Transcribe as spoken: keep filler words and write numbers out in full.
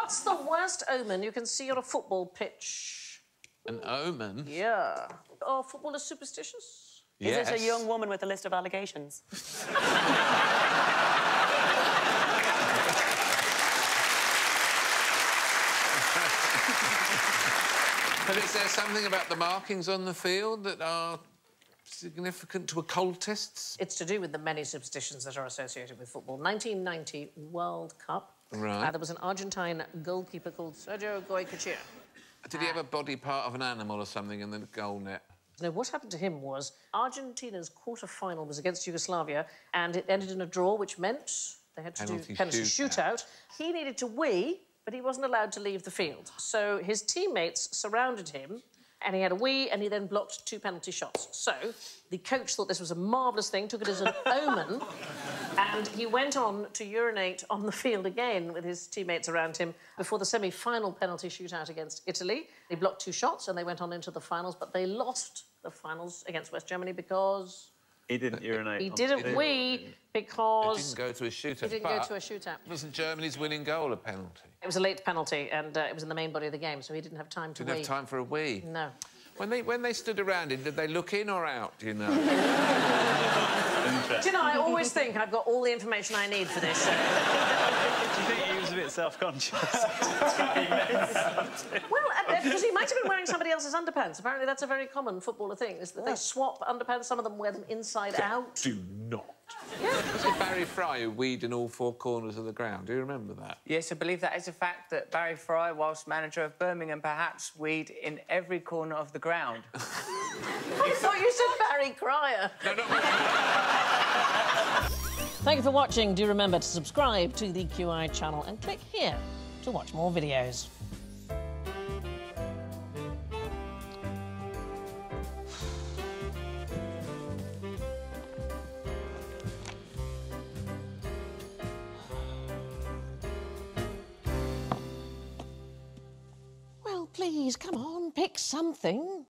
What's the worst omen you can see on a football pitch? An omen? Yeah. Are footballers superstitious? Yes. Is it a young woman with a list of allegations? But is there something about the markings on the field that are significant to occultists? It's to do with the many superstitions that are associated with football. nineteen ninety World Cup. Right. Uh, there was an Argentine goalkeeper called Sergio Goycochea. Did he have a body part of an animal or something in the goal net? No, what happened to him was Argentina's quarter-final was against Yugoslavia and it ended in a draw, which meant they had to Penalty do penalty shootout. shootout. He needed to wee, but he wasn't allowed to leave the field. So his teammates surrounded him and he had a wee and he then blocked two penalty shots. So the coach thought this was a marvellous thing, took it as an omen, and he went on to urinate on the field again with his teammates around him before the semi-final penalty shootout against Italy. They blocked two shots and they went on into the finals, but they lost the finals against West Germany because... He didn't urinate. He on didn't the wee because... It didn't go to a shootout. He didn't go to a shootout. Wasn't Germany's winning goal a penalty? It was a late penalty and uh, it was in the main body of the game, so he didn't have time to Didn't wee. have time for a wee? No. When they, when they stood around him, did they look in or out, do you know? Do you know, I always think I've got all the information I need for this show. Do you think he was a bit self-conscious? Well, uh, because he might have been wearing somebody else's underpants. Apparently that's a very common footballer thing, is that they swap underpants. Some of them wear them inside out. Do not. Yeah. Was it Barry Fry who weed in all four corners of the ground? Do you remember that? Yes, I believe that is a fact that Barry Fry, whilst manager of Birmingham, perhaps weed in every corner of the ground. I thought you said Barry Cryer. No, not Thank you for watching. Do remember to subscribe to the Q I channel and click here to watch more videos. Well, please, come on, pick something.